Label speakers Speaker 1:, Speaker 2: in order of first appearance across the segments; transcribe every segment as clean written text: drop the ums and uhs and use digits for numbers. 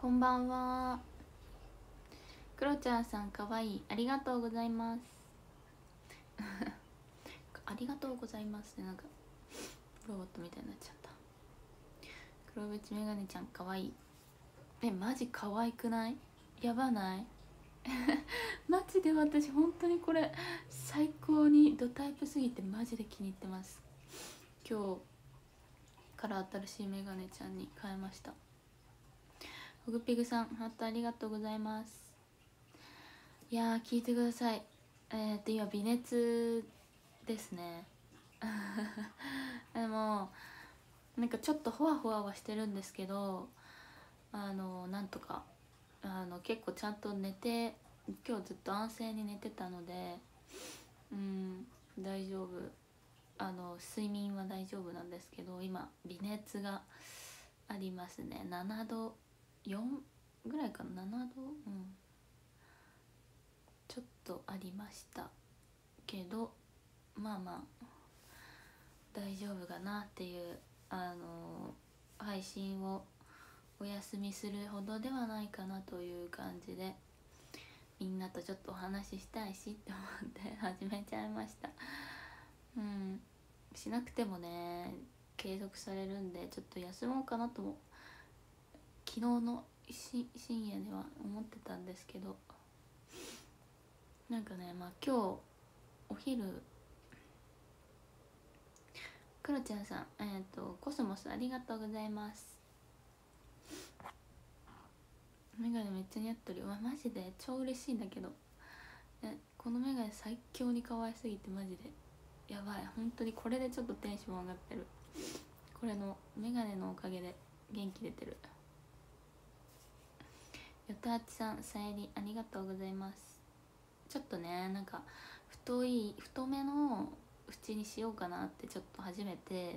Speaker 1: こんばんは。クロちゃんさんかわいい、ありがとうございます。ありがとうございますってなんかロボットみたいになっちゃった。黒縁メガネちゃんかわいい。マジかわいくない？やばない？マジで私本当にこれ最高にドタイプすぎてマジで気に入ってます。今日から新しいメガネちゃんに変えました。ホグピグさんハートありがとうございます。いやー聞いてください。今微熱ですね。でもなんかちょっとほわほわはしてるんですけど、なんとか結構ちゃんと寝て、今日ずっと安静に寝てたので、大丈夫。睡眠は大丈夫なんですけど、今微熱がありますね。7度4ぐらいかな。7度、ちょっとありましたけど、まあまあ大丈夫かなっていう、配信をお休みするほどではないかなという感じで、みんなとちょっとお話ししたいしって思って始めちゃいました。しなくてもね継続されるんで、ちょっと休もうかなとも昨日の深夜には思ってたんですけど、なんかね、まあ今日お昼、クロちゃんさん、コスモスありがとうございます。メガネめっちゃ似合ってるよ。マジで超嬉しいんだけど、このメガネ最強に可愛すぎてマジでやばい。本当にこれでちょっとテンション上がってる。これのメガネのおかげで元気出てる。よたあちさん、さゆりありがとうございます。ちょっとね、なんか太めの縁にしようかなってちょっと初めて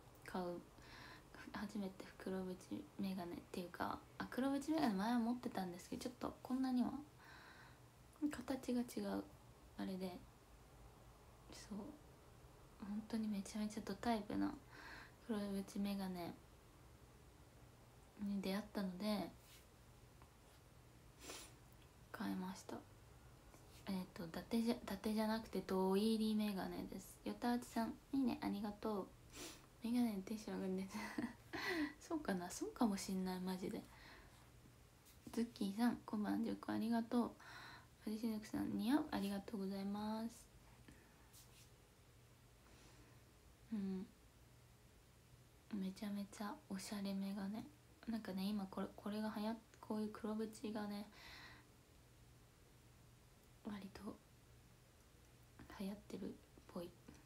Speaker 1: 黒縁メガネっていうか、黒縁メガネ前は持ってたんですけど、ちょっとこんなには形が違うあれで、そう本当にめちゃめちゃドタイプな黒縁メガネに出会ったので買いました。伊達じゃなくて胴入りメガネです。よたあちさんいいね、ありがとう。メガネにテンション上がるんですそうかな、そうかもしんない。マジで。ズッキーさんこんばんじゅくありがとう。アリシネクさん似合う、ありがとうございます。めちゃめちゃおしゃれメガネ。なんかね、今これがこういう黒縁がね割と流行ってるっぽい。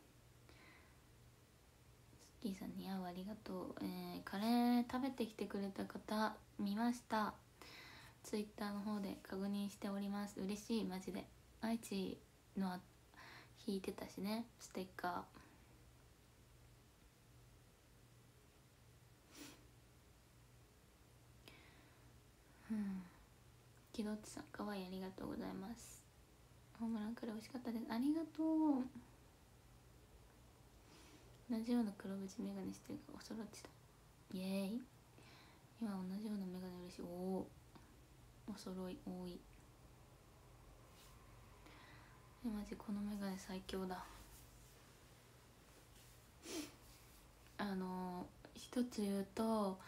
Speaker 1: スッキーさん似合う、ありがとう。カレー食べてきてくれた方見ました。ツイッターの方で確認しております。嬉しい、マジで。愛知の引いてたしね、ステッカー。キドッチさんかわいい、ありがとうございます。ホームランくらい惜しかったです、ありがとう。同じような黒縁メガネしてるからおそろっちだ。イエーイ。今同じようなメガネ嬉しい。お揃い多い。マジこのメガネ最強だ。一つ言うと、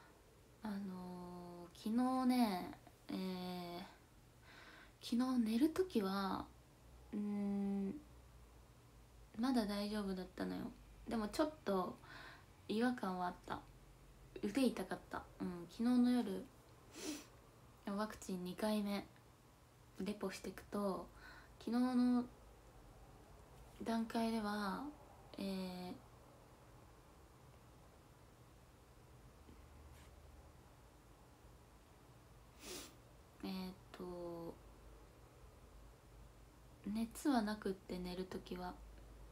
Speaker 1: 昨日ね、昨日寝るときはまだ大丈夫だったのよ。でもちょっと違和感はあった。腕痛かった。昨日の夜ワクチン2回目レポしていくと、昨日の段階では熱はなくって、寝るときは。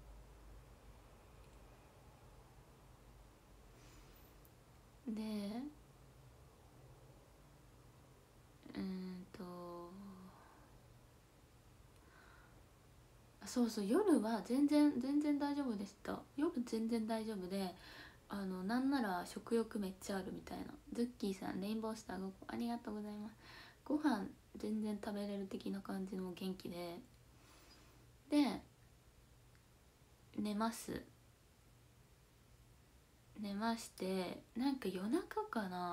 Speaker 1: でそうそう、夜は全然大丈夫でした。夜全然大丈夫で、 なんなら食欲めっちゃあるみたいな。ズッキーさんレインボースター5個ありがとうございます。ご飯全然食べれる的な感じの元気で寝まして、なんか夜中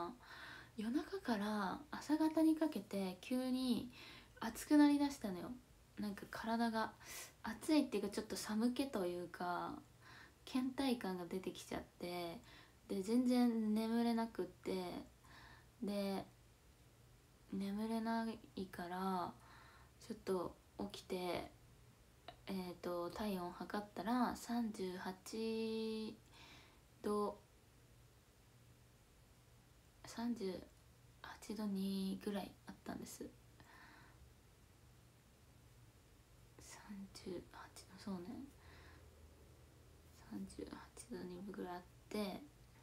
Speaker 1: から朝方にかけて急に暑くなりだしたのよ。なんか体が暑いっていうか、ちょっと寒気というか倦怠感が出てきちゃって、で全然眠れなくって、で眠れないからちょっと起きて、体温測ったら38度38度2ぐらいあったんです。38度、そうね、38度2分ぐらいあって、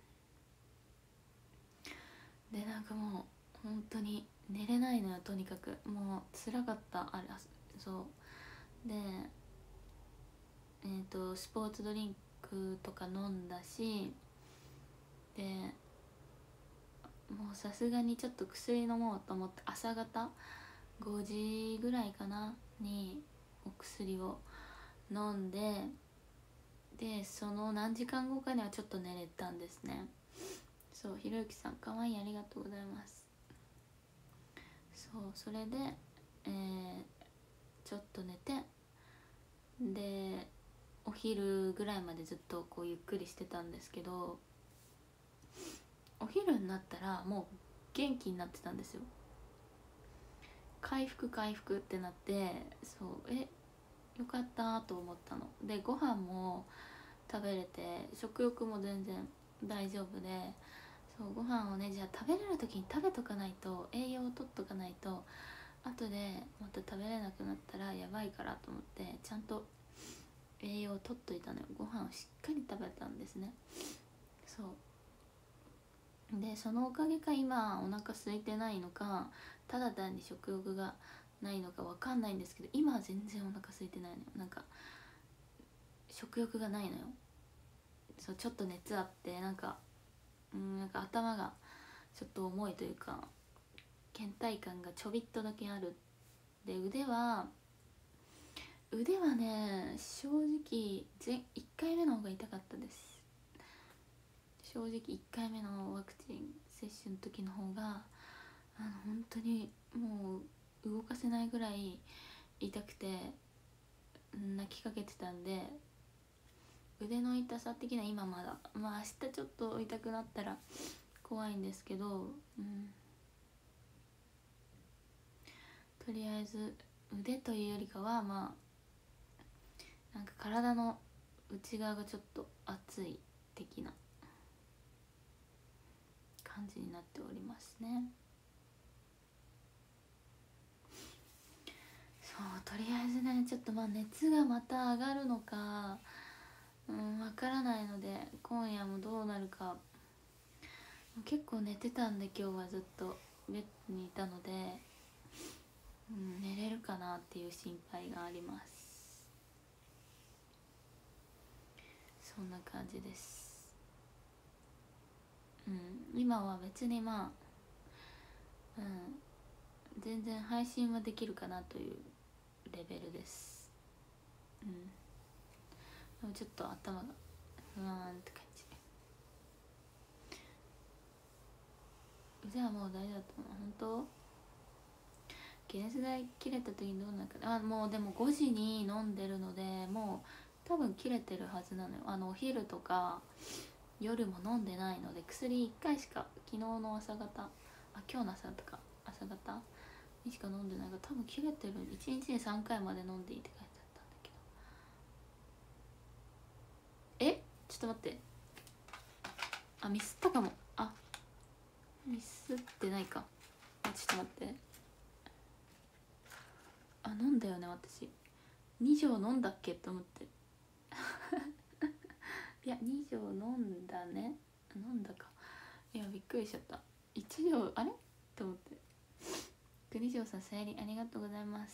Speaker 1: でなんかもう本当に寝れないのよ。とにかくもう辛かった。あれ、そうでスポーツドリンクとか飲んだし、でもうさすがにちょっと薬飲もうと思って、朝方5時ぐらいかなにお薬を飲んで、その何時間後かにはちょっと寝れたんですね。そう、ひろゆきさんかわいい、ありがとうございます。そう、それで、ちょっと寝て、でお昼ぐらいまでずっとこうゆっくりしてたんですけど、お昼になったらもう元気になってたんですよ。回復ってなって、そうよかったと思ったので、ご飯も食べれて食欲も全然大丈夫で、そうご飯をね、じゃあ食べれる時に食べとかないと、栄養をとっとかないと後でまた食べれなくなったらやばいからと思って、ちゃんと栄養をとっといたのよ。ご飯をしっかり食べたんですね。そうで、そのおかげか今お腹空いてないのか、ただ単に食欲がないのかわかんないんですけど、今は全然お腹空いてないのよ。なんか食欲がないのよ。そう、ちょっと熱あって、なんか頭がちょっと重いというか、倦怠感がちょびっとだけある。で腕はね、正直1回目の方が痛かったです。正直1回目のワクチン接種の時の方が本当にもう動かせないぐらい痛くて泣きかけてたんで、腕の痛さ的には今まだ、まあ明日ちょっと痛くなったら怖いんですけど、とりあえず腕というよりかは、まあなんか体の内側がちょっと熱い的な感じになっておりますね。そう、とりあえずね、ちょっとまあ熱がまた上がるのかわからないので、今夜もどうなるか。結構寝てたんで、今日はずっとベッドにいたので、寝れるかなっていう心配があります。そんな感じです。今は別にまあ全然配信はできるかなというレベルです。でもちょっと頭が不安って感じ。腕はもう大丈夫だと思う。本当？解熱剤切れた時にどうなるか。もうでも5時に飲んでるので、もう多分切れてるはずなのよ。お昼とか夜も飲んでないので、薬1回しか、昨日の朝方、今日の朝方か、朝方にしか飲んでないから、多分切れてる。1日に3回まで飲んでいいって書いてあったんだけど、ちょっと待って、ミスったかも。ミスってないか。ちょっと待って、飲んだよね私。2錠飲んだっけと思っていや2錠飲んだね、飲んだか。いやびっくりしちゃった。1錠あれと思って。国城さん、さゆりありがとうございます。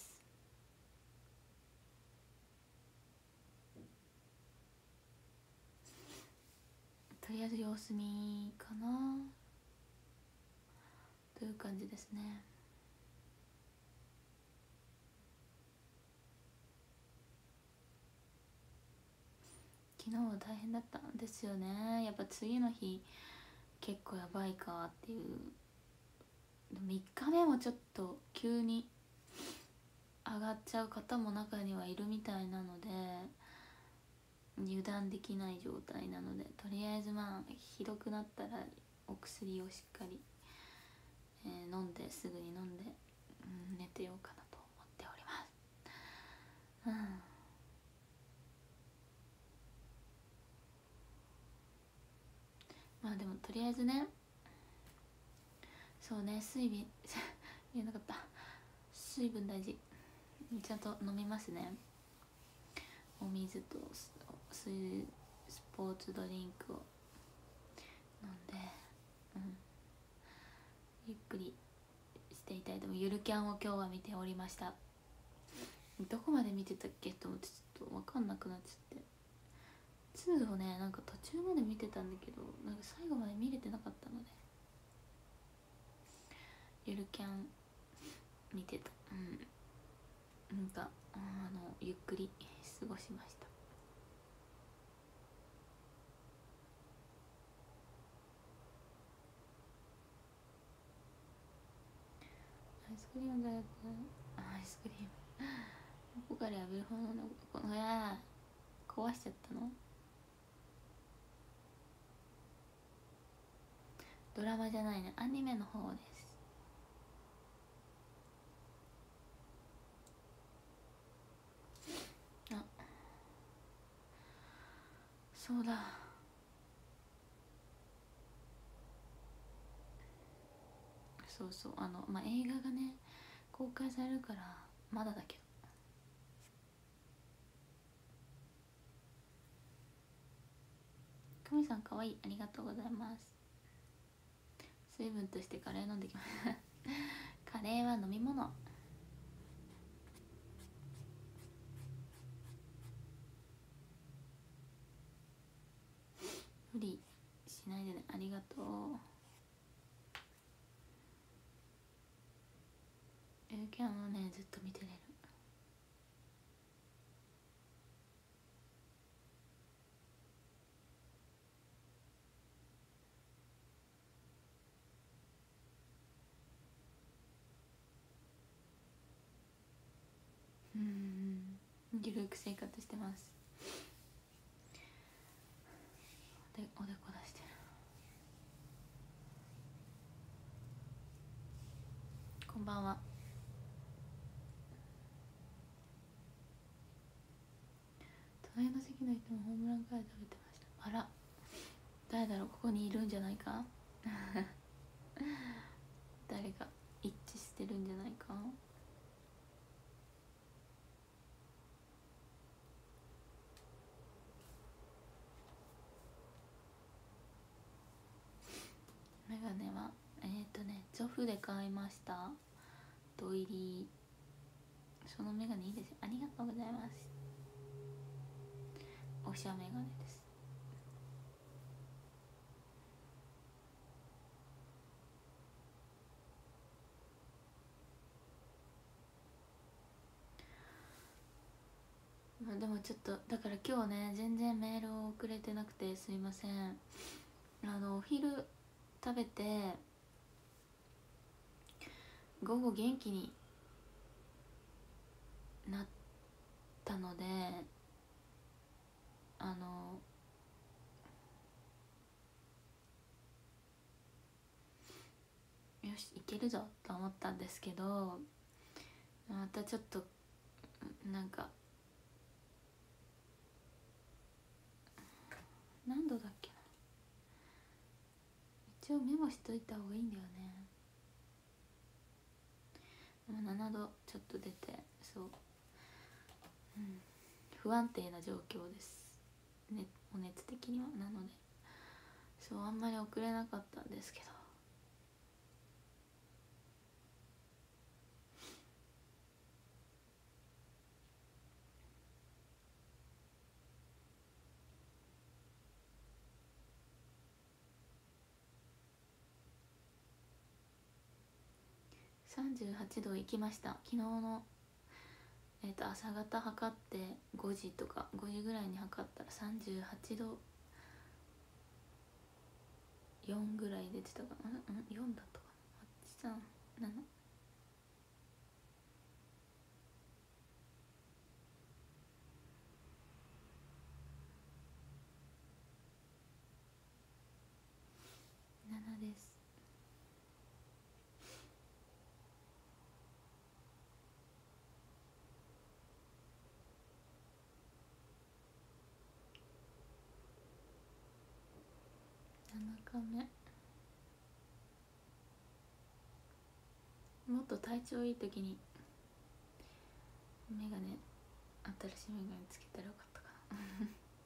Speaker 1: とりりあえず様子見かなという感じですね。昨日は大変だったんですよね。やっぱ次の日結構やばいかっていう。3日目もちょっと急に上がっちゃう方も中にはいるみたいなので、油断できない状態なので、とりあえずまあひどくなったらお薬をしっかり、飲んですぐに飲んで、寝てようかなと思っております。まあでもとりあえずね、そうね、水分言えなかった、水分大事。ちゃんと飲みますね。お水とスポーツドリンクを飲んで、ゆっくりしていたいと思う。ゆるキャンを今日は見ておりました。どこまで見てたっけと思ってちょっと分かんなくなっちゃって、2をねなんか途中まで見てたんだけど、なんか最後まで見れてなかったので、ゆるキャン見てた。なんかゆっくり過ごしました。アイスクリームだよ。アイスクリームどこからやめる方なの。この壊しちゃったの。ドラマじゃないね、アニメの方です。あ、そうだ、そうそう、まあ映画がね公開されるからまだだけど、久美さんかわいい、ありがとうございます。水分としてカレー飲んできますカレーは飲み物。無理しないでね、ありがとう。ゆるキャンをねずっと見てれる。ゆるく生活してます。でおでこ出してる。こんばんは。隣の席の人もホームランカレー食べてました。あら、誰だろう、ここにいるんじゃないか誰か一致してるんじゃないか。メガネはゾフで買いました。土入り。そのメガネいいですよ、ありがとうございます。おしゃメガネです。でもちょっとだから今日ね全然メールを送れてなくてすいません。お昼食べて午後元気になったので、よしいけるぞと思ったんですけど、またちょっとなんか何度だっけな、一応メモしといた方がいいんだよね。7度ちょっと出て、そう、不安定な状況です、ね、お熱的には。なのでそうあんまり送れなかったんですけど、 38度行きました。昨日の朝方測って5時とか5時ぐらいに測ったら38度4ぐらい出てたかな。4だったかな。837です。7日目。もっと体調いい時にメガネ、新しいメガネつけたらよかったかな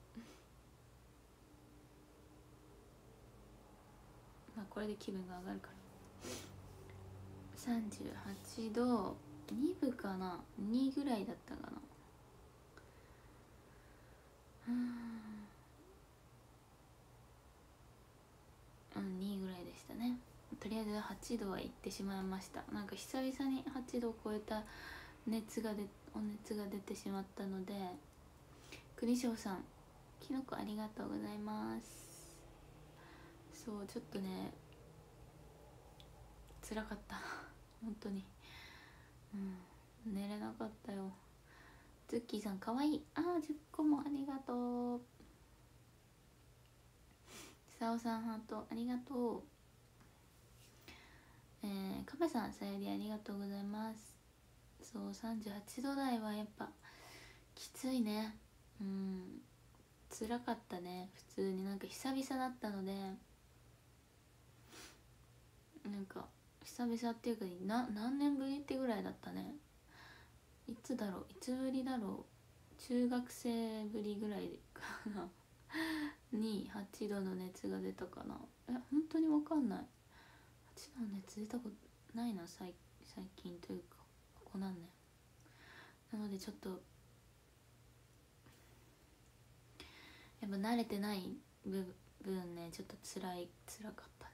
Speaker 1: まあこれで気分が上がるから。38度2分かな、2ぐらいだったかな。2ぐらいでしたね。とりあえず8度は行ってしまいました。なんか久々に8度を超えたお熱が出てしまったので。国章さん、きのこありがとうございます。そうちょっとね辛かった本当に。寝れなかったよ。ズッキーさんかわいい。10個もありがとう。さおさんハートありがとう。カメさんさゆりありがとうございます。そう、38度台はやっぱきついね。辛かったね。普通になんか久々だったので、なんか久々っていうか何年ぶりってぐらいだったね。いつぶりだろう。中学生ぶりぐらいかなに8度の熱が出たかな。本当に分かんない。8度の熱出たことないな、最近というかここ何年。なのでちょっとやっぱ慣れてない分ね、ちょっと辛かったね。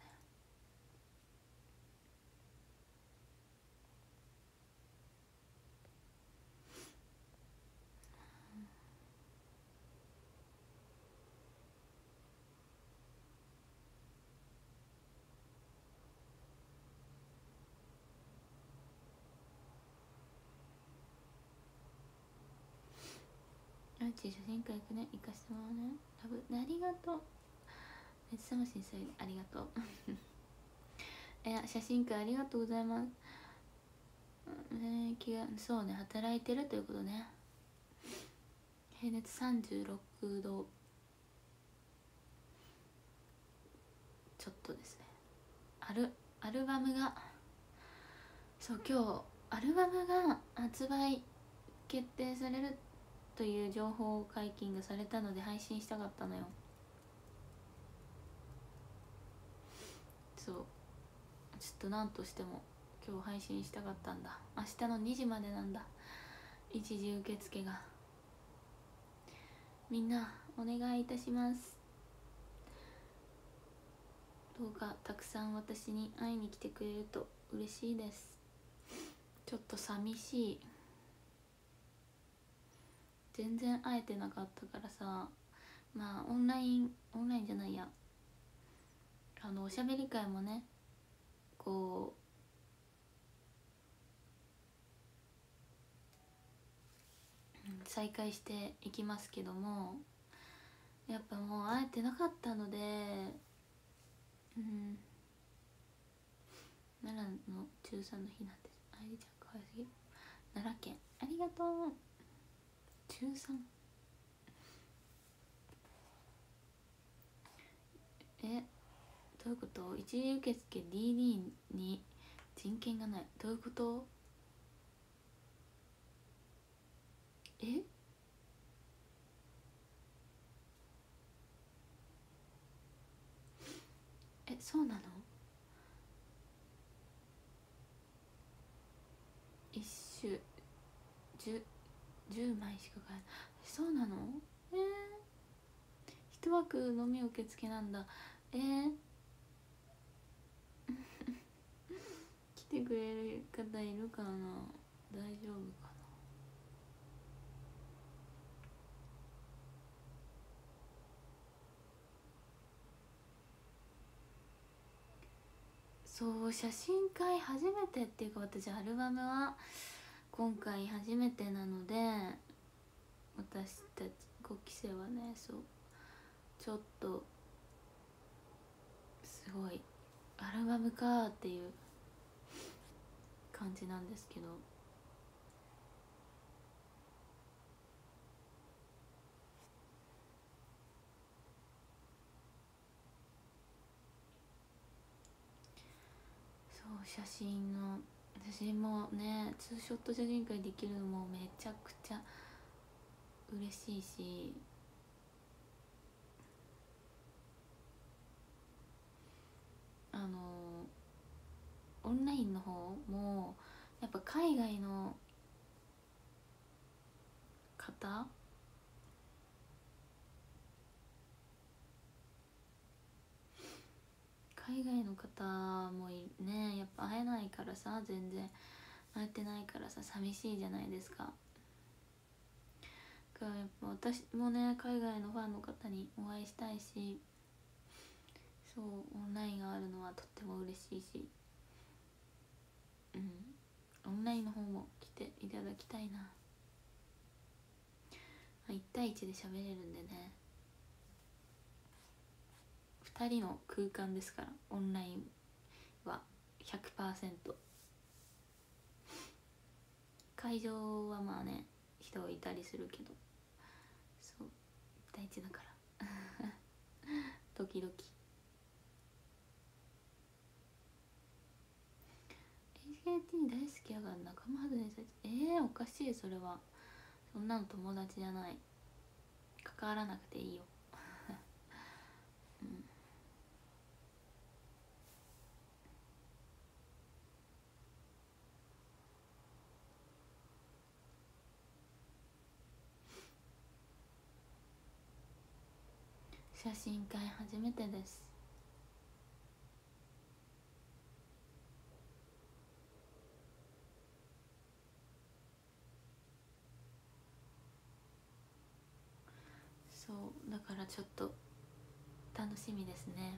Speaker 1: 写真会行くね、行かしてもらうね。ありがとう。熱さましんさゆりありがとう写真会ありがとうございます。そうね、働いてるということね。平熱36度ちょっとですね。アルバムが、そう今日アルバムが発売決定されるという情報解禁がされたので配信したかったのよ。そうちょっと何としても今日配信したかったんだ。明日の2時までなんだ、一時受付が。みんなお願いいたします。どうかたくさん私に会いに来てくれると嬉しいです。ちょっと寂しい。全然会えてなかったからさ。まあオンラインじゃないや、おしゃべり会もね、こう再開していきますけども、やっぱもう会えてなかったので、奈良の中3の日なんです。あゆりちゃんかわいすぎる。奈良県ありがとう。中 3？ どういうこと？一時受付 DD に人権がない、どういうこと？そうなの？一種10枚しか買えない。そうなの？一枠のみ受付なんだ。来てくれる方いるかな、大丈夫かな。そう、写真会初めてっていうか、私アルバムは今回初めてなので、私たち5期生はね、そうちょっとすごいアルバムかっていう感じなんですけど、そう写真もね、ツーショット写真会できるのもめちゃくちゃ嬉しいし、オンラインの方もやっぱ海外の方海外の方もね、やっぱ会えないからさ、全然会えてないからさ、寂しいじゃないですか。だからやっぱ私もね、海外のファンの方にお会いしたいし、そうオンラインがあるのはとっても嬉しいし、オンラインの方も来ていただきたいな。1対1で喋れるんでね、2人の空間ですから、オンラインは 100%。 会場はまあね、人いたりするけど、そう1対1だからドキドキ。 HKT 大好きやが仲間外れさおかしい、それは。そんなの友達じゃない、関わらなくていいよ写真会初めてです。そうだからちょっと楽しみですね。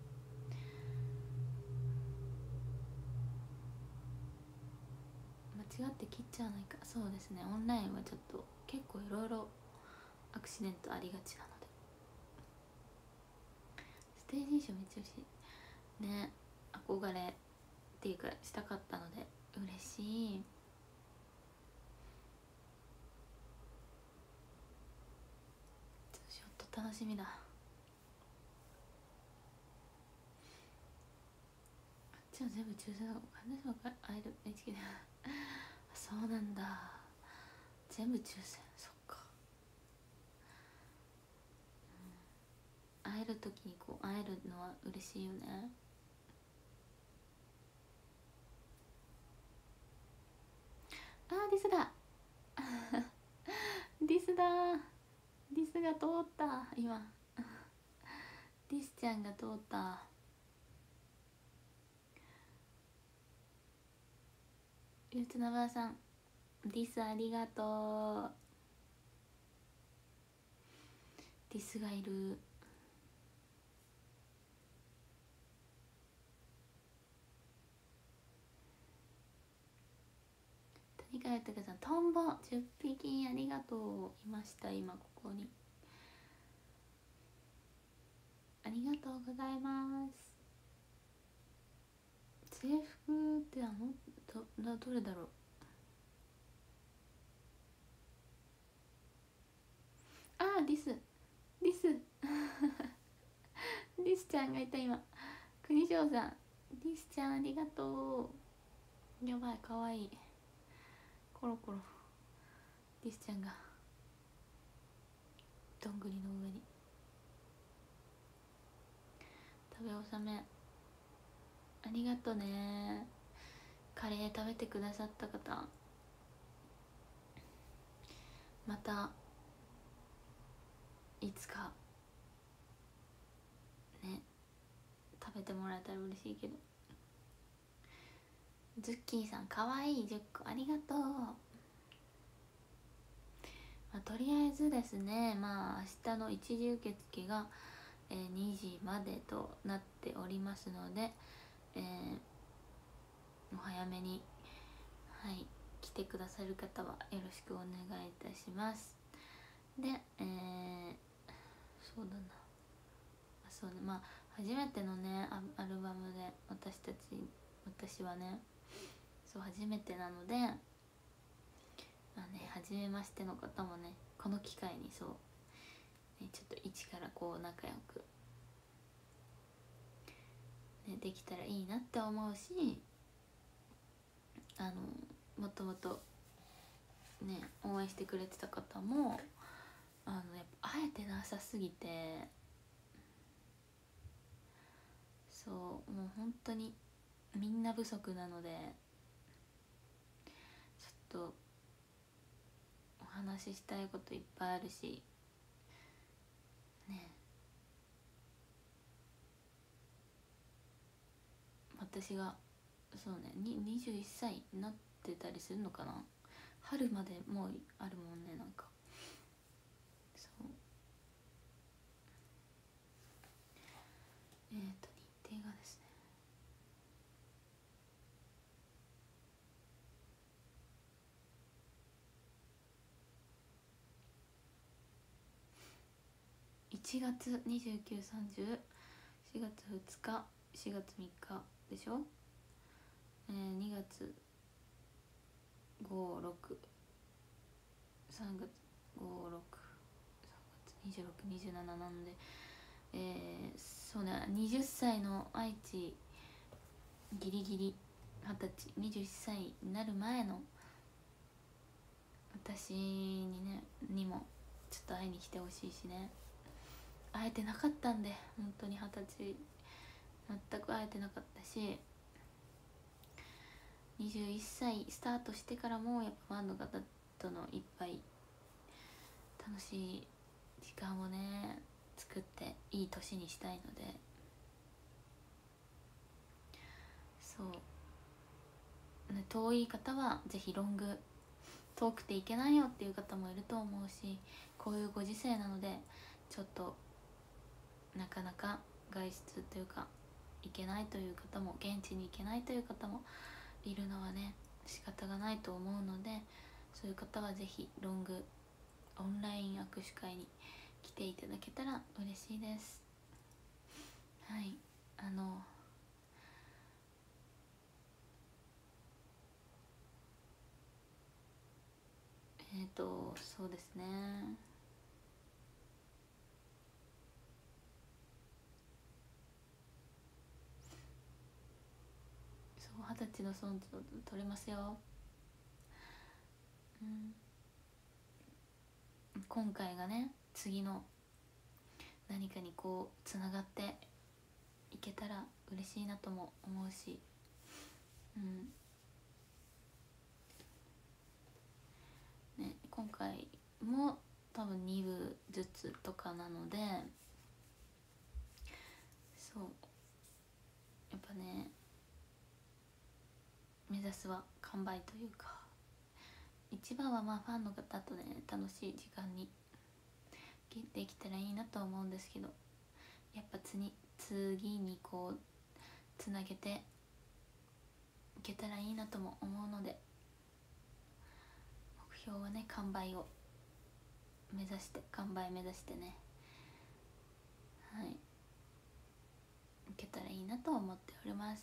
Speaker 1: 間違って切っちゃわないか。そうですね、オンラインはちょっと結構いろいろアクシデントありがちなので。ステージ衣装めっちゃ嬉しいね、憧れっていうかしたかったので嬉しい。ちょっと楽しみだ。あっちは全部抽選だ。神田さんが会える HK でそうなんだ、全部抽選。そっか、会える時にこう会えるのは嬉しいよね。あー、ディスだディスだ、ディスが通った今ディスちゃんが通った。ゆうつなばさん、ディスありがとう。ディスがいる。谷川豊さん、トンボ10匹ありがとう。いました今ここに。ありがとうございます。制服ってどれだろう。あー、ディスディスディスちゃんがいた今。国城さん、ディスちゃんありがとう。やばい、かわいい。コロコロディスちゃんがどんぐりの上に。食べ納めありがとね。カレー食べてくださった方、またいつかね食べてもらえたら嬉しいけど、 ズッキーさんかわいい10個ありがとう。とりあえずですね、明日の一時受付が、2時までとなっておりますので、お早めに、はい、来てくださる方はよろしくお願いいたします。で、そうだな、そうね、初めてのねアルバムで私はね、そう初めてなので、初めましての方もね、この機会にそう、ね、ちょっと一からこう仲良く、ね、できたらいいなって思うし、もともとね応援してくれてた方もやっぱ会えてなさすぎて、そうもう本当にみんな不足なので、ちょっとお話ししたいこといっぱいあるしね、私がそうね21歳になってたりするのかな、春までもうあるもんね、なんかそう日程がですね、1月29、30、4月2日、4月3日でしょ、2月5、6、3月5、6、3月26、27なんで、そうね、20歳の愛知、ギリギリ20歳、21歳になる前の私にもちょっと会いに来てほしいしね、会えてなかったんで、本当に20歳全く会えてなかったし、21歳スタートしてからもやっぱファンの方とのいっぱい楽しい時間をね作っていい年にしたいので、そうね、遠い方はぜひロング、遠くて行けないよっていう方もいると思うし、こういうご時世なのでちょっとなかなか外出というか行けないという方も、現地に行けないという方もいるのはね仕方がないと思うので、そういう方はぜひロングオンライン握手会に来ていただけたら嬉しいです。はい、そうですね、そう20歳の損取れますよ、うん、今回がね次の何かにこうつながっていけたら嬉しいなとも思うし、ね、今回も多分2部ずつとかなので、そうやっぱね目指すは完売というか、一番はファンの方とね楽しい時間にできたらいいなと思うんですけど、やっぱ次にこうつなげていけたらいいなとも思うので、目標はね完売目指してね、はい、いけたらいいなと思っております。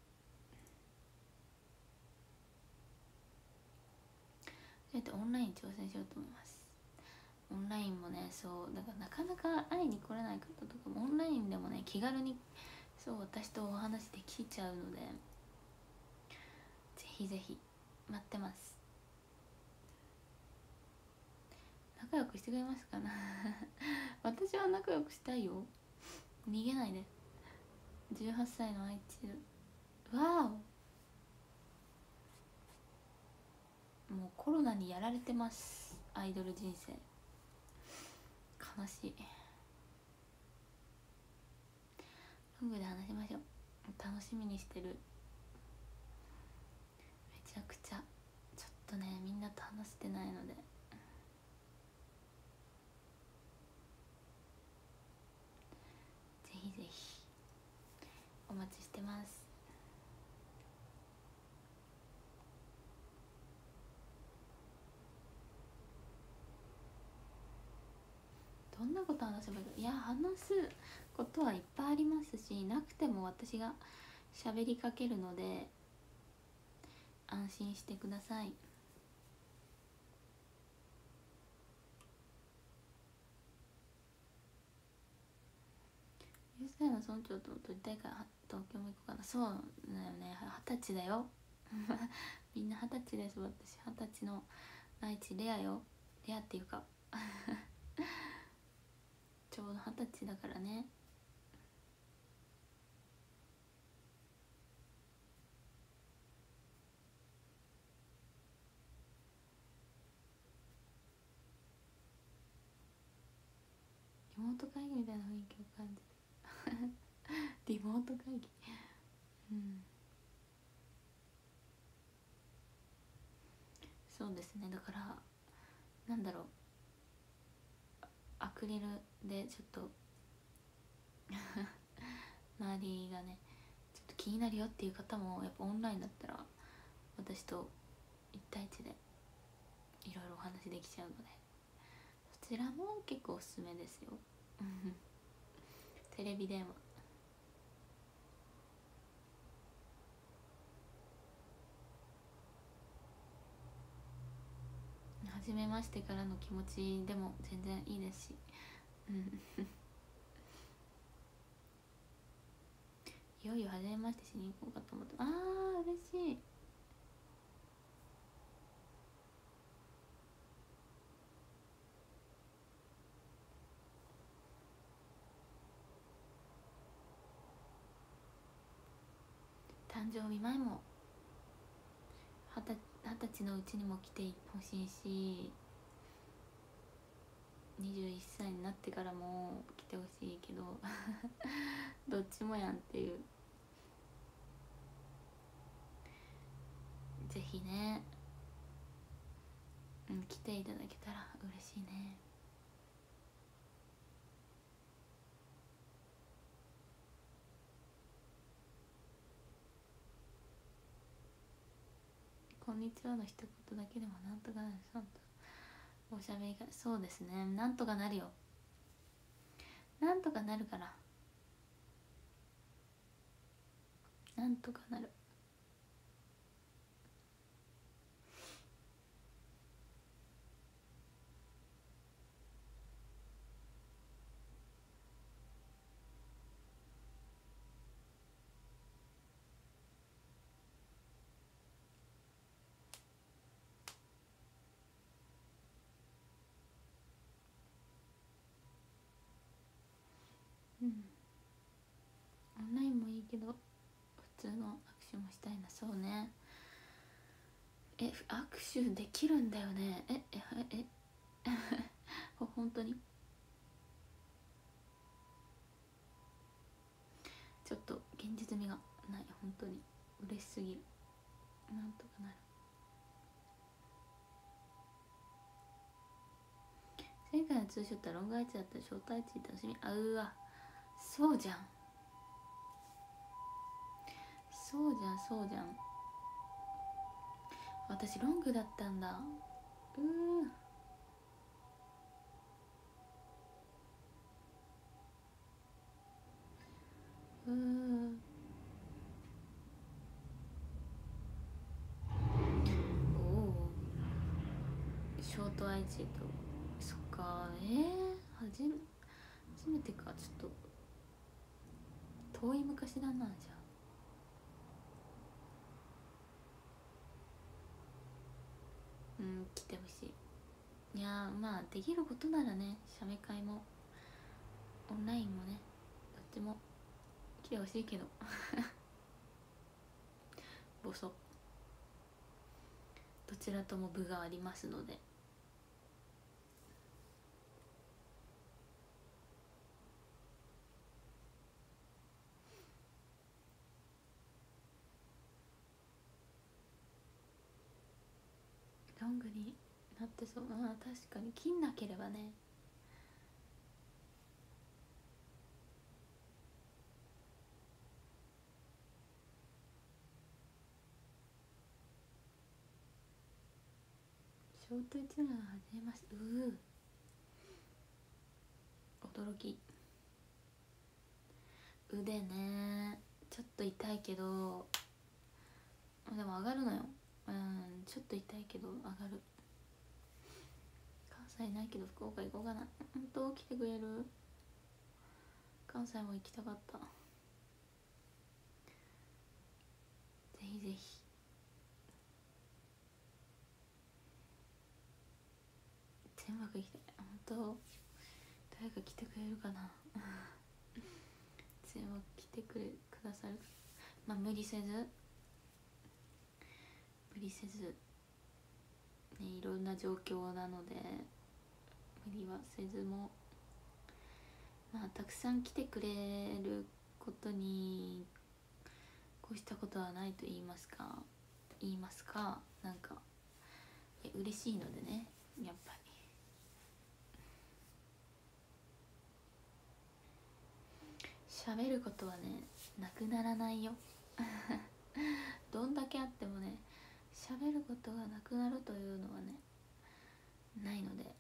Speaker 1: オンライン挑戦しようと思います。オンラインもね、そうだからなかなか会いに来れない方とかもオンラインでもね気軽にそう私とお話できちゃうので、ぜひぜひ待ってます。仲良くしてくれますかな私は仲良くしたいよ、逃げないで。18歳の愛知、わお、もうコロナにやられてます、アイドル人生。悲しい。ロングで話しましょう、楽しみにしてる。 と話してないので、ぜひぜひお待ちしてます。どんなこと話せばいいか。いや、話すことはいっぱいありますし、なくても私が喋りかけるので安心してください。10歳の村長と撮りたいから東京も行こうかな。そうだよね、20歳だよみんな20歳です。私20歳の愛知レアよ。レアっていうかちょうど20歳だからね。リモート会議みたいな雰囲気を感じるリモート会議そうですね。だからなんだろう、アクリルでちょっと周りがねちょっと気になるよっていう方もやっぱオンラインだったら私と1対1でいろいろお話できちゃうので、そちらも結構おすすめですよテレビ電話。初めましてからの気持ちでも全然いいですしいよいよ初めましてしに行こうかと思って。あー嬉しい。誕生日前も20歳のうちにも来てほしいし、21歳になってからも来てほしいけどどっちもやんっていう。ぜひね、来ていただけたら嬉しいね。こんにちはの一言だけでもなんとかなる。おしゃべりがそうですね、なんとかなるよ。なんとかなるから、なんとかなる。オンラインもいいけど普通の握手もしたいな。そうね、握手できるんだよね。本当にちょっと現実味がない。本当に嬉しすぎる。なんとかなる。前回のツーショットはロングアイチだったらショートアイチ楽しみ。うわ、そうじゃんそうじゃんそうじゃん。私ロングだったんだ。おお、ショートアイチと、そっか。初めてか。ちょっと遠い昔だな。じゃあ来てほしい。いやまあできることならね、写メ会もオンラインもね、どっちも来てほしいけどボソ、どちらとも部がありますので。ロングにってそう。まあ確かに切んなければね。ショート1が始めました。驚き。腕ね、ちょっと痛いけど、でも上がるのよ。ちょっと痛いけど上がる。関西ないけど福岡行こうかな。本当来てくれる？関西も行きたかった。ぜひぜひ。全幕行きたい。本当誰か来てくれるかな。全幕来てくださる。まあ無理せずね、いろんな状況なので無理はせずも、まあたくさん来てくれることに越したことはないと言いますかなんか嬉しいのでね、やっぱり喋ることはねなくならないよ。どんだけあってもね、喋ることがなくなるというのはねないので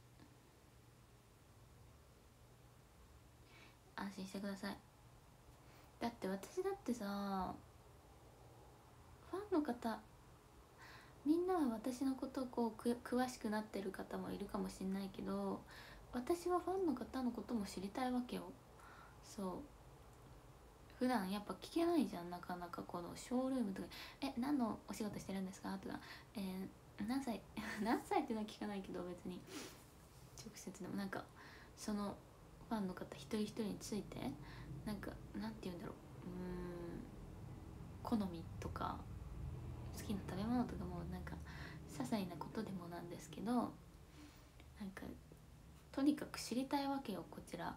Speaker 1: 安心してください。だって私だってさ、ファンの方みんなは私のことをこう詳しくなってる方もいるかもしれないけど、私はファンの方のことも知りたいわけよ。そう普段やっぱ聞けないじゃん、なかなかこのショールームとか何のお仕事してるんですかとか、何歳何歳っていうのは聞かないけど、別に直接でもなんかそのファンの方一人一人についてなんかなんて言うんだろう、好みとか好きな食べ物とかもなんか些細なことでもなんですけど、なんかとにかく知りたいわけよこちら。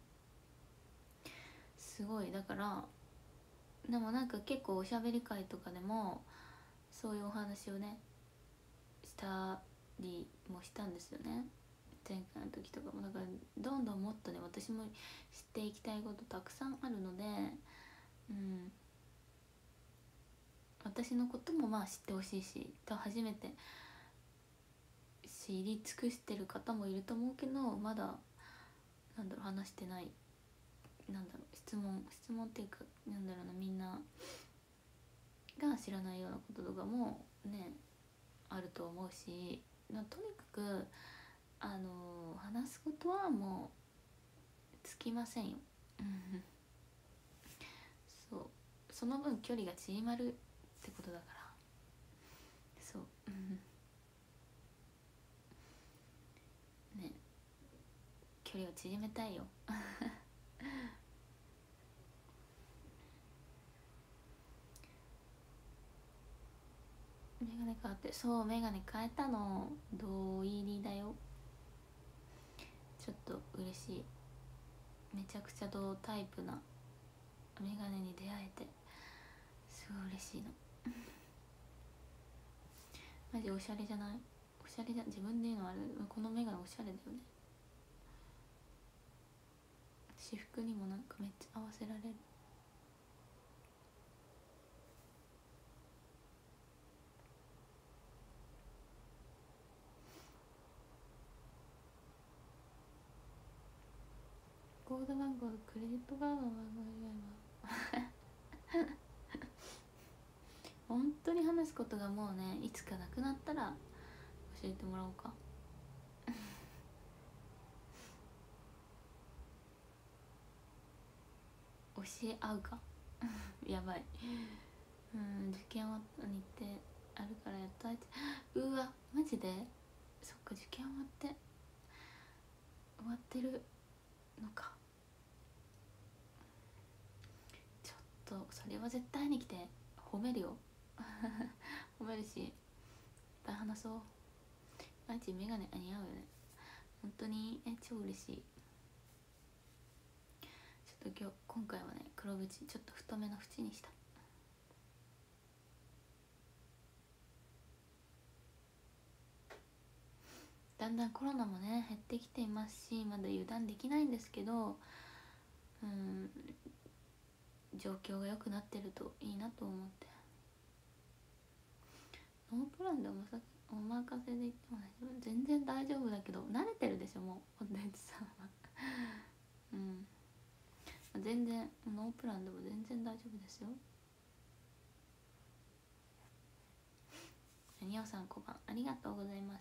Speaker 1: すごいだから、でもなんか結構おしゃべり会とかでもそういうお話をねしたりもしたんですよね、前回の時とかも。だからどんどんもっとね私も知っていきたいことたくさんあるので、私のこともまあ知ってほしいし、初めて知り尽くしてる方もいると思うけど、まだなんだろう話してない、なんだろう質問っていうかなんだろうな、みんなが知らないようなこととかもねあると思うし、とにかく話すことはもう尽きませんよ。そうその分距離が縮まるってことだから、そうね、距離を縮めたいよ。メガネ変わって、そうメガネ変えたの、銅入りだよ。ちょっと嬉しい。めちゃくちゃ銅タイプなメガネに出会えてすごい嬉しいの。マジおしゃれじゃない？おしゃれじゃ、自分で言うのはあれ、このメガネおしゃれだよね。私服にもなんかめっちゃ合わせられる。コード番号、クレジットカードの番号以外は本当に話すことがもうねいつかなくなったら教えてもらおうか。教え合うか。やばい。受験終わった日程あるからやったって。うわマジで、そっか受験終わってるのか。ちょっとそれは絶対に来て褒めるよ。褒めるしいっぱい話そう。マジメガネ似合うよね本当に。超嬉しい。ちょっと今回はね黒縁ちょっと太めの縁にした。 だんだんコロナもね減ってきていますし、まだ油断できないんですけど、状況が良くなってるといいなと思って。ノープランでお任せで言っても大丈夫、全然大丈夫だけど、慣れてるでしょもうおでんさんは全然ノープランでも全然大丈夫ですよ。におさん小判ありがとうございます。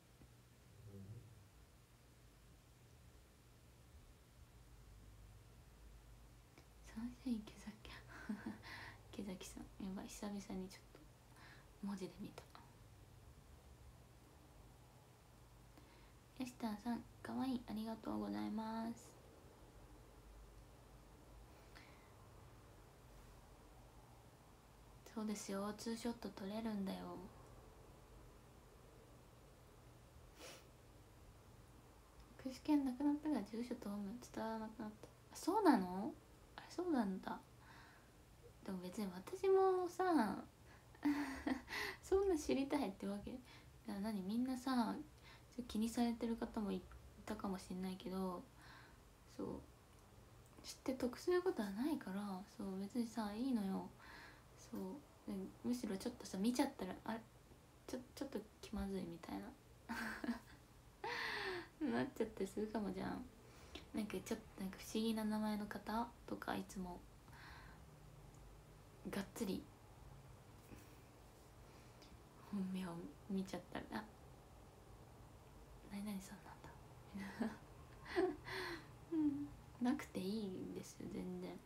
Speaker 1: サンシャイン池崎池崎さん、やばい、久々にちょっと文字で見た。ヤシタンさんかわいい、ありがとうございます。そうですよ、ツーショット撮れるんだよ。福祉券なくなったが住所とホーム伝わらなくなった。あ、そうなの？あれそうなんだ。でも別に私もさそんな知りたいってわけだ。何、みんなさちょっと気にされてる方もいたかもしれないけど、そう知って得することはないから、そう別にさいいのよ。そうむしろちょっとさ見ちゃったらあれちょっと気まずいみたいななっちゃってするかもじゃん。なんかちょっとなんか不思議な名前の方とかいつもがっつり本名を見ちゃったら、あ、何々さんなんだなくていいんですよ全然。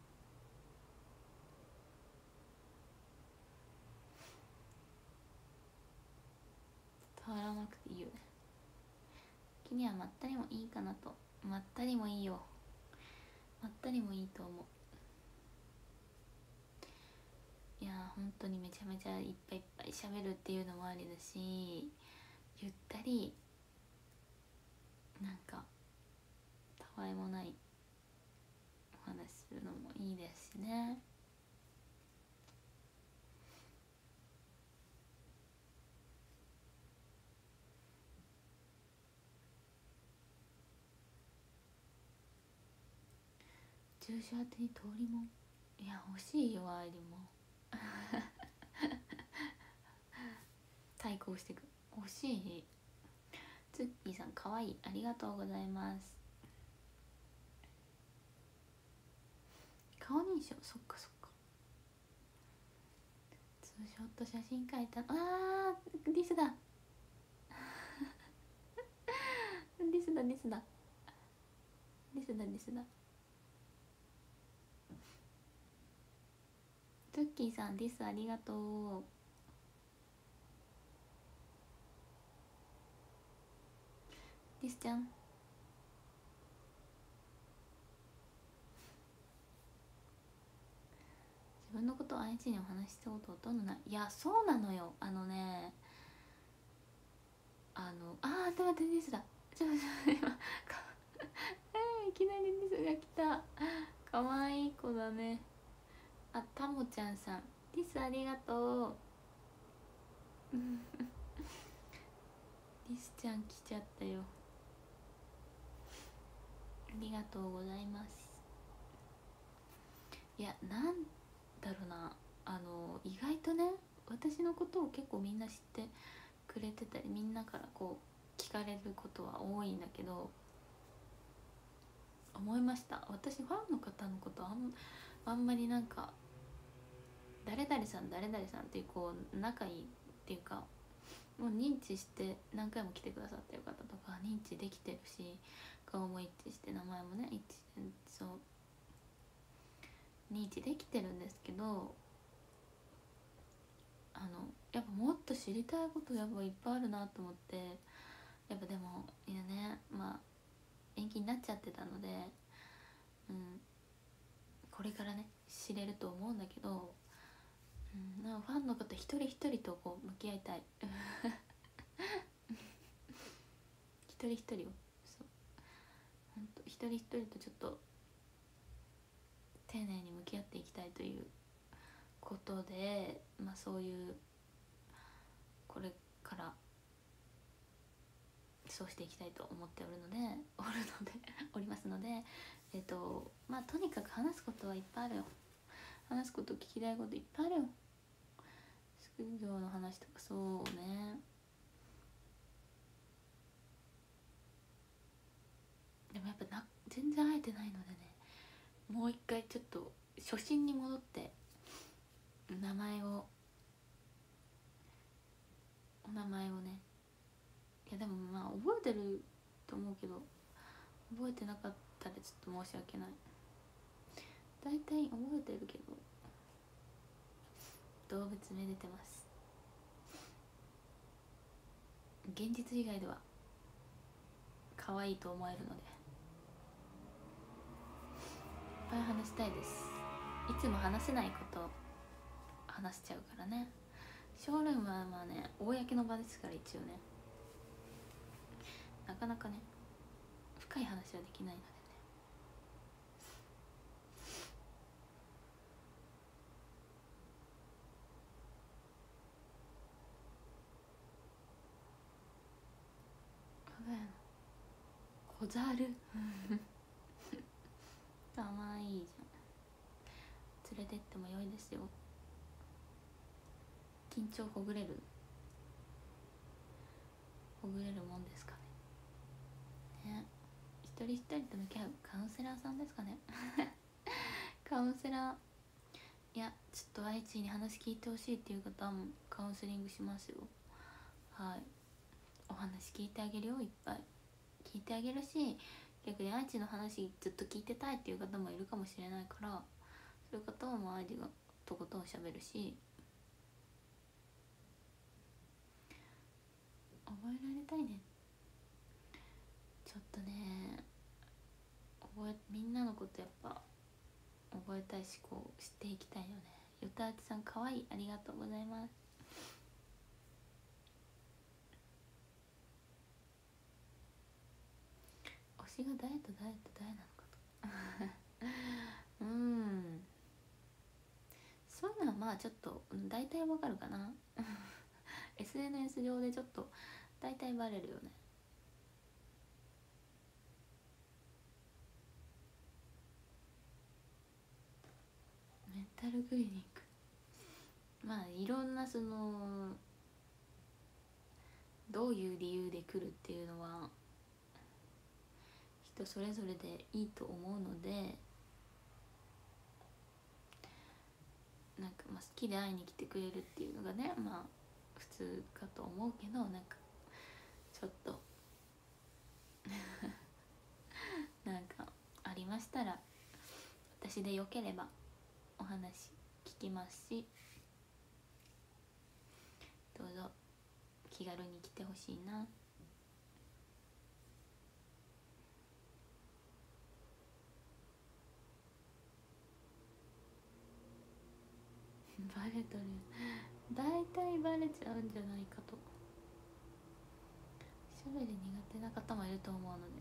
Speaker 1: 伝わらなくていいよね。気にはまったりもいいかなと。まったりもいいよ、まったりもいいと思う。いやー本当にめちゃめちゃいっぱいいっぱい喋るっていうのもありだし、ゆったりなんかたわいもないお話するのもいいですしね。住所宛てに通りもん、いや欲しいよありも対抗してく欲しい。ツッキーさんかわいい、ありがとうございます。顔認証、そっかそっか。ツーショット写真描いた、あーディスだディスだディスだディスだディスだ。ツッキーさんディスありがとう。ディスちゃん、自分のことを相手にお話ししたことほとんどない。いやそうなのよ。あのね、待って待って、ディスだ。ちょ今いきなりディスが来た。かわいい子だね。あ、たもちゃんさんディスありがとうディスちゃん来ちゃったよ。ありがとうございます。いや、なんだろうな、意外とね私のことを結構みんな知ってくれてたり、みんなからこう聞かれることは多いんだけど、思いました。私ファンの方のことあんまりなんか誰々さん誰々さんっていうこう仲いいっていうか、もう認知して何回も来てくださってる方とか認知できてるし、顔も一致して名前もね一致して、そう認知できてるんですけど、やっぱもっと知りたいことやっぱいっぱいあるなと思って。やっぱでもいやね、まあ延期になっちゃってたので、これからね知れると思うんだけど、なんかファンの方一人一人とこう向き合いたい一人一人を、そう本当一人一人とちょっと丁寧に向き合っていきたいということで、まあそういうこれからそうしていきたいと思っておりますので、まあとにかく話すことはいっぱいあるよ。話すこと、聞きたいこといっぱいあるよ。職業の話とか、そうね。でもやっぱ全然会えてないのでね、もう一回ちょっと初心に戻ってお名前をね、いやでもまあ覚えてると思うけど、覚えてなかったらちょっと申し訳ない。大体覚えてるけど、動物めでてます。現実以外では可愛いと思えるのでいっぱい話したいです。いつも話せないこと話しちゃうからね。ショールームはまあね、公の場ですから、一応ね、なかなかね深い話はできないのでね。小猿かわいいじゃん。連れてっても良いですよ。緊張ほぐれるもんですかね。一人一人と向き合うカウンセラーさんですかねカウンセラー、いやちょっと愛知に話聞いてほしいっていう方もカウンセリングしますよ。はい、お話聞いてあげるよ。いっぱい聞いてあげるし、逆に愛知の話ずっと聞いてたいっていう方もいるかもしれないから、そういう方はもう愛知がとことんしゃべるし、覚えられたいね。ちょっとね、みんなのことやっぱ覚えたいし、こう知っていきたいよね。よたあちさんかわいい、ありがとうございます。推しが誰なのかとそういうのはまあちょっと大体わかるかなSNS 上でちょっと大体バレるよね。メンタルクリニック、まあいろんなどういう理由で来るっていうのは人それぞれでいいと思うので、なんかまあ好きで会いに来てくれるっていうのがね、まあ普通かと思うけど、なんかちょっとなんかありましたら私でよければお話聞きますし、どうぞ気軽に来てほしいな。バレとる、大体バレちゃうんじゃないかと。しゃべり苦手な方もいると思うので、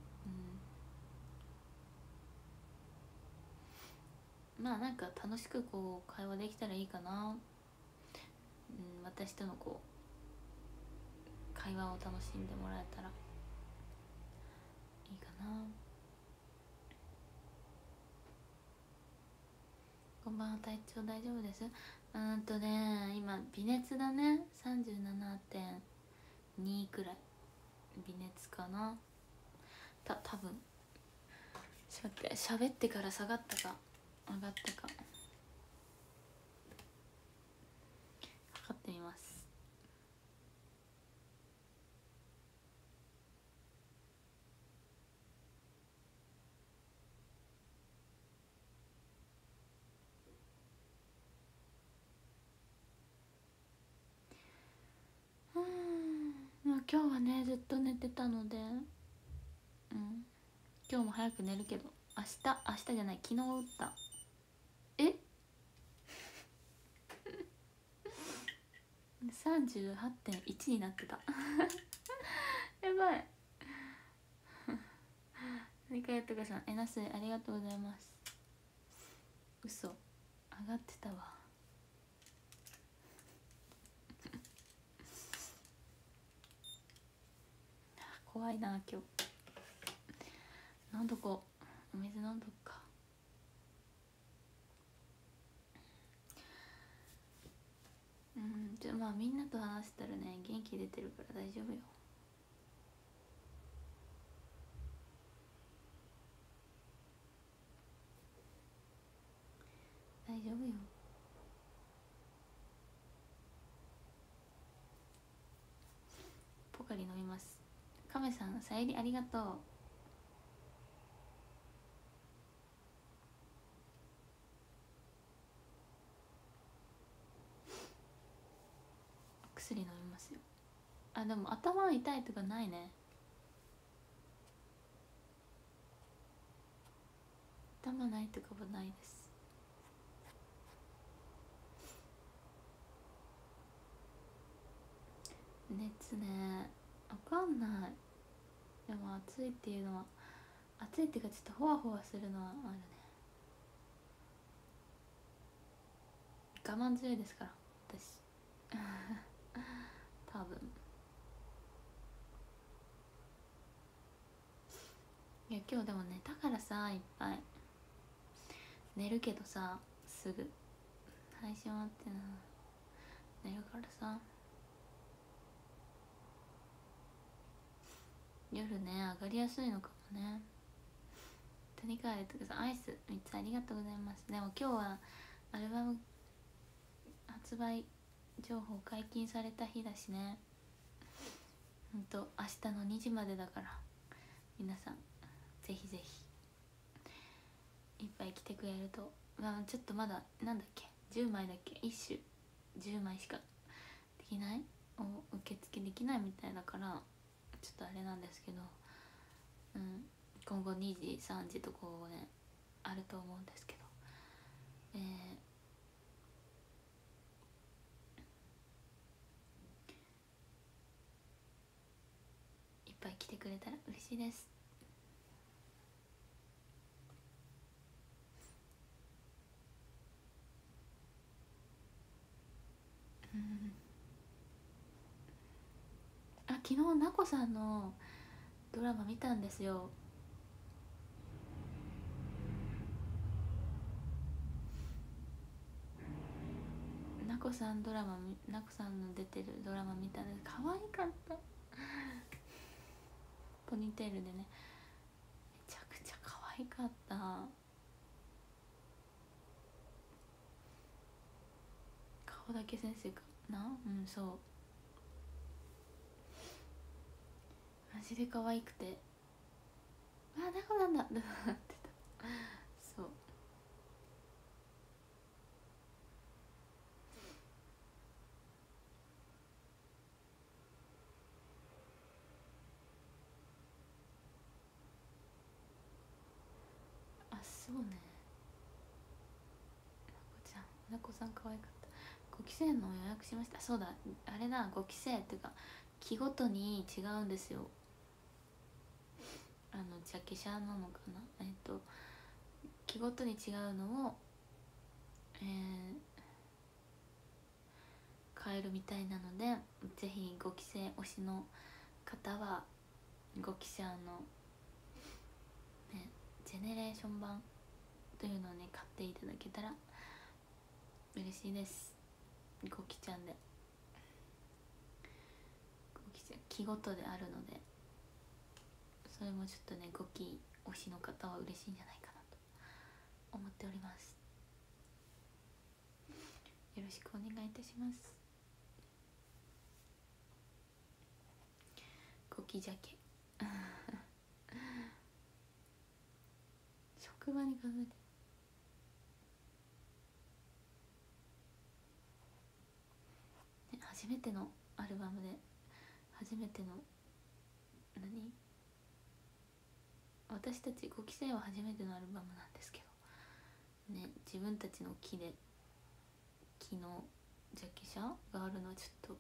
Speaker 1: まあなんか楽しくこう会話できたらいいかな。私とのこう会話を楽しんでもらえたらいいかな。こんばんは、体調大丈夫です。今微熱だね。37.2くらい微熱かな。多分しゃべってから下がったか上がったか測ってみます。まあ今日はねずっと寝てたので、今日も早く寝るけど、明日じゃない、昨日打った。え38.1 になってたやばい2回やってください。なすありがとうございます。嘘、上がってたわ怖いな今日。飲んどこう、お水飲んどくか。まあみんなと話したらね元気出てるから大丈夫よ。大丈夫よ。ポカリ飲みます。カメさんさゆりありがとう。薬飲みますよ。あ、でも頭痛いとかないね。頭ないとかはないです。熱ね、わかんない。でも暑いっていうのは、暑いっていうかちょっとホワホワするのはあるね。我慢強いですから私多分。いや今日でも寝たからさ、いっぱい寝るけどさ、すぐ配信終わってな、寝るからさ、夜ね上がりやすいのかもね。谷川レトクさんアイス3つありがとうございます。でも今日はアルバム発売情報解禁された日だしね。明日の2時までだから皆さんぜひぜひいっぱい来てくれると、まあ、ちょっとまだなんだっけ10枚だっけ、1種10枚しかできない受付できないみたいだからちょっとあれなんですけど、今後2時3時とこうねあると思うんですけど、いっぱい来てくれたら嬉しいです。あ、昨日なこさんのドラマ見たんですよ。なこさんの出てるドラマ見たんです。可愛かった。ポニーテールでね、めちゃくちゃ可愛かった。顔だけ先生かな。そう、マジで可愛くて、あ、なこなんだってなってた。そう、あ、そうね。なこさん可愛かった。5期生の予約しました。そうだ、あれだ、5期生っていうか期ごとに違うんですよ。ジャケ写なのかな、期ごとに違うのを、変えるみたいなので、ぜひ5期生推しの方は5期生の、ね、ジェネレーション版というのをね買っていただけたら嬉しいです。5期ちゃんで5期ちゃん期ごとであるので、それもちょっとね5期推しの方は嬉しいんじゃないかなと思っております。よろしくお願いいたします。5期ジャケ職場に数えて、ね、初めてのアルバムで初めての私たち5期生は初めてのアルバムなんですけどね、自分たちの木のジャケ写があるのはちょっ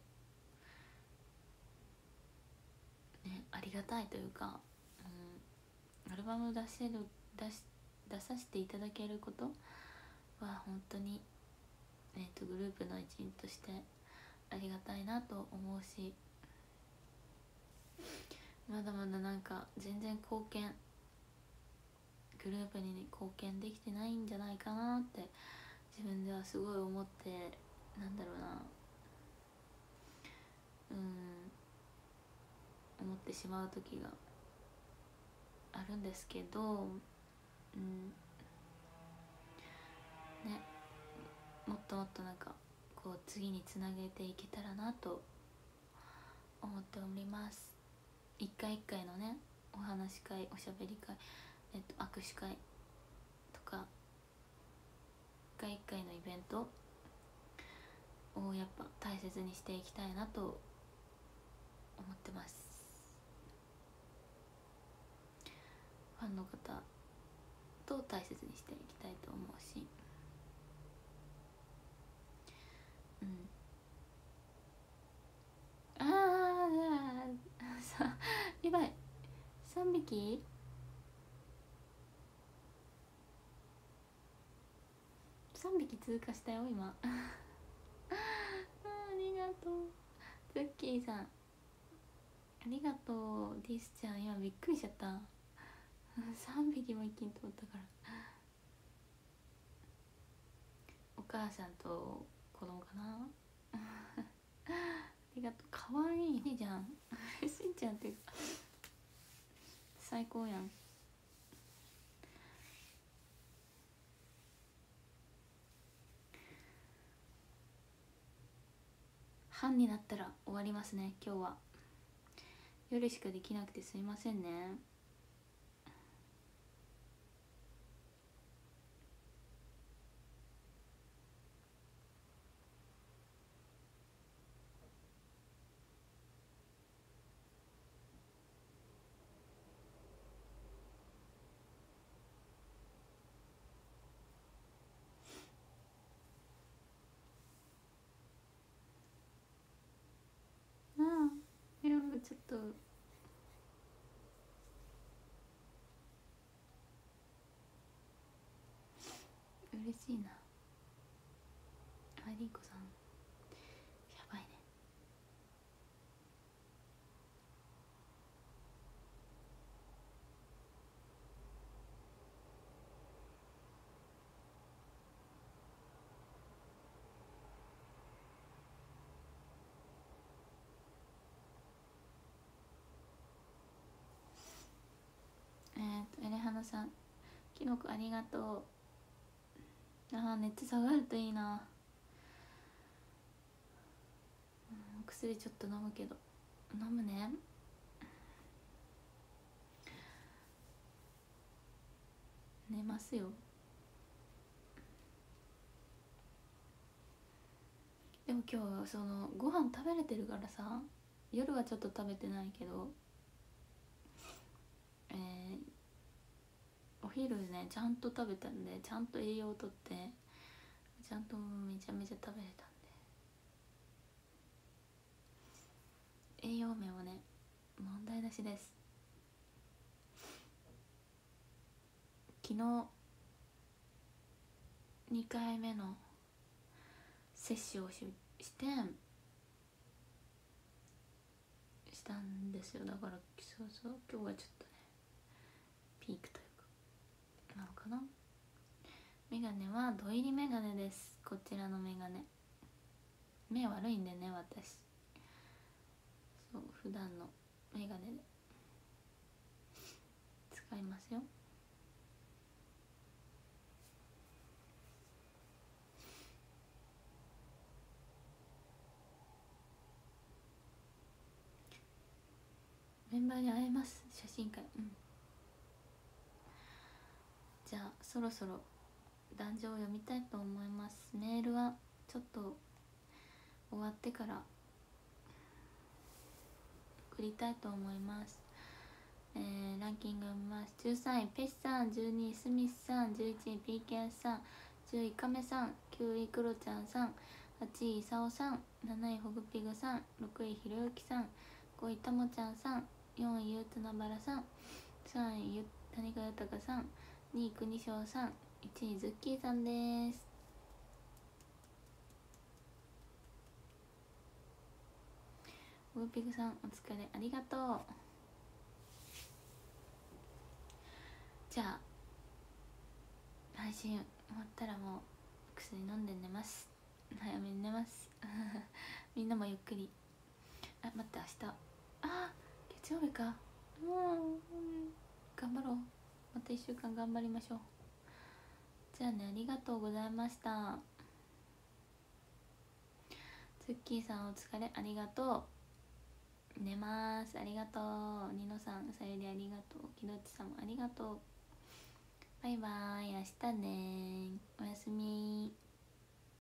Speaker 1: とねありがたいというか、アルバム出させていただけることは本当に、グループの一員としてありがたいなと思うし、 まだまだなんか全然グループに貢献できてないんじゃないかなって自分ではすごい思って、なんだろうな、思ってしまう時があるんですけど、ね、もっともっとなんかこう次につなげていけたらなと思っております。一回一回のね、お話し会、おしゃべり会、握手会とか一回一回のイベントをやっぱ大切にしていきたいなと思ってます。ファンの方と大切にしていきたいと思うし、ああさ、やばい、3匹3匹通過したよ今ありがとうズッキーさん、ありがとう。ディスちゃん今びっくりしちゃった3匹も一気に通ったから、お母さんと子供かなありがとう。かわいいじゃんしんちゃんっていうか最高やん。半になったら終わりますね。今日は夜しかできなくてすいませんね。ああ、いやちょっと嬉しいな。アリーコさんやばいね。エレハナさん、キノコありがとう。ああ、熱下がるといいな。お薬ちょっと飲むけど、飲むね。寝ますよ。でも今日はそのご飯食べれてるからさ、夜はちょっと食べてないけど、お昼ねちゃんと食べたんで、ちゃんと栄養をとって、ちゃんとめちゃめちゃ食べれたんで、栄養面はね問題なしです。昨日2回目の接種をしたんですよ。だからそうそう、今日はちょっとねピークというかなのかな。メガネは土入りメガネです。こちらのメガネ、目悪いんでね私。そう普段のメガネで使いますよ。メンバーに会えます、写真会。じゃあそろそろ壇上を読みたいと思います。メールはちょっと終わってから送りたいと思います。ランキング読みます。13位ペシさん、12位スミスさん、11位ピーケンさん、10位カメさん、9位クロちゃんさん、8位サオさん、7位ホグピグさん、6位ひろゆきさん、5位たもちゃんさん、4位ゆうつなばらさん、3位谷川豊さん、2位国章さん、1位ズッキーさんです。ホグピグさんお疲れありがとう。 じゃあ配信終わったらもう薬飲んで寝ます。早めに寝ますみんなもゆっくり。あ、待って、明日月曜日か。もう、頑張ろう。また1週間頑張りましょう。じゃあね、ありがとうございました。ツッキーさんお疲れ、ありがとう。寝ます。ありがとう。ニノさん、さゆりありがとう。きどっちさんもありがとう。バイバーイ、明日ね、おやすみ。